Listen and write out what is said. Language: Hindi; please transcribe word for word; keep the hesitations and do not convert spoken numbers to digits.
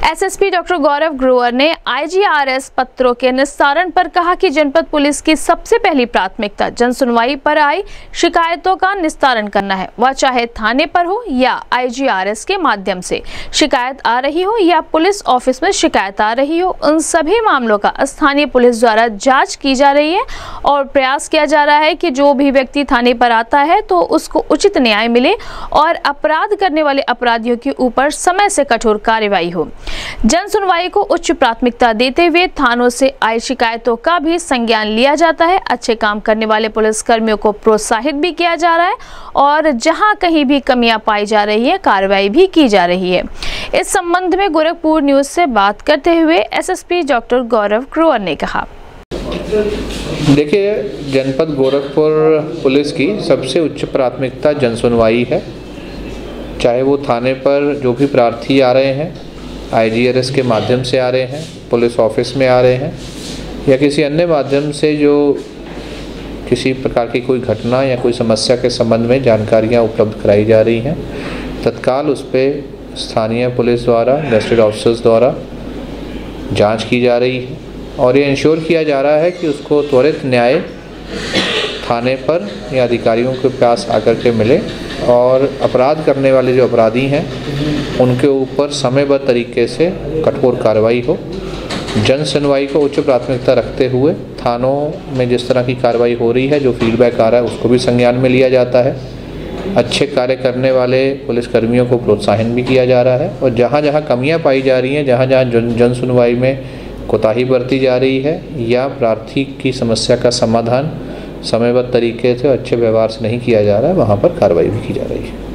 एसएसपी डॉक्टर गौरव ग्रोवर ने आईजीआरएस पत्रों के निस्तारण पर कहा कि जनपद पुलिस की सबसे पहली प्राथमिकता जन सुनवाई पर आई शिकायतों का निस्तारण करना है। वह चाहे थाने पर हो या आईजीआरएस के माध्यम से शिकायत आ रही हो या पुलिस ऑफिस में शिकायत आ रही हो, उन सभी मामलों का स्थानीय पुलिस द्वारा जांच की जा रही है और प्रयास किया जा रहा है कि जो भी व्यक्ति थाने पर आता है तो उसको उचित न्याय मिले और अपराध करने वाले अपराधियों के ऊपर समय से कठोर कार्रवाई हो। जन सुनवाई को उच्च प्राथमिकता देते हुए थानों से आई शिकायतों का भी संज्ञान लिया जाता है। अच्छे काम करने वाले पुलिस कर्मियों को प्रोत्साहित भी किया जा रहा है और जहां कहीं भी कमियां पाई जा रही है कार्रवाई भी की जा रही है। इस संबंध में गोरखपुर न्यूज से बात करते हुए एसएसपी डॉक्टर गौरव ग्रोवर ने कहा, देखिए, जनपद गोरखपुर पुलिस की सबसे उच्च प्राथमिकता जन सुनवाई है। चाहे वो थाने पर जो भी प्रार्थी आ रहे हैं, आईजीआरएस के माध्यम से आ रहे हैं, पुलिस ऑफिस में आ रहे हैं या किसी अन्य माध्यम से जो किसी प्रकार की कोई घटना या कोई समस्या के संबंध में जानकारियां उपलब्ध कराई जा रही हैं, तत्काल उस पर स्थानीय पुलिस द्वारा, गैजेटेड ऑफिसर्स द्वारा जांच की जा रही है और ये इंश्योर किया जा रहा है कि उसको त्वरित न्याय थाने पर या अधिकारियों के पास आकर के मिले और अपराध करने वाले जो अपराधी हैं उनके ऊपर समयबद्ध तरीके से कठोर कार्रवाई हो। जन सुनवाई को उच्च प्राथमिकता रखते हुए थानों में जिस तरह की कार्रवाई हो रही है, जो फीडबैक आ रहा है उसको भी संज्ञान में लिया जाता है। अच्छे कार्य करने वाले पुलिसकर्मियों को प्रोत्साहन भी किया जा रहा है और जहाँ जहाँ कमियाँ पाई जा रही हैं, जहाँ जहाँ जन जन सुनवाई में कोताही बरती जा रही है या प्रार्थी की समस्या का समाधान समयबद्ध तरीके से अच्छे व्यवहार से नहीं किया जा रहा है, वहाँ पर कार्रवाई भी की जा रही है।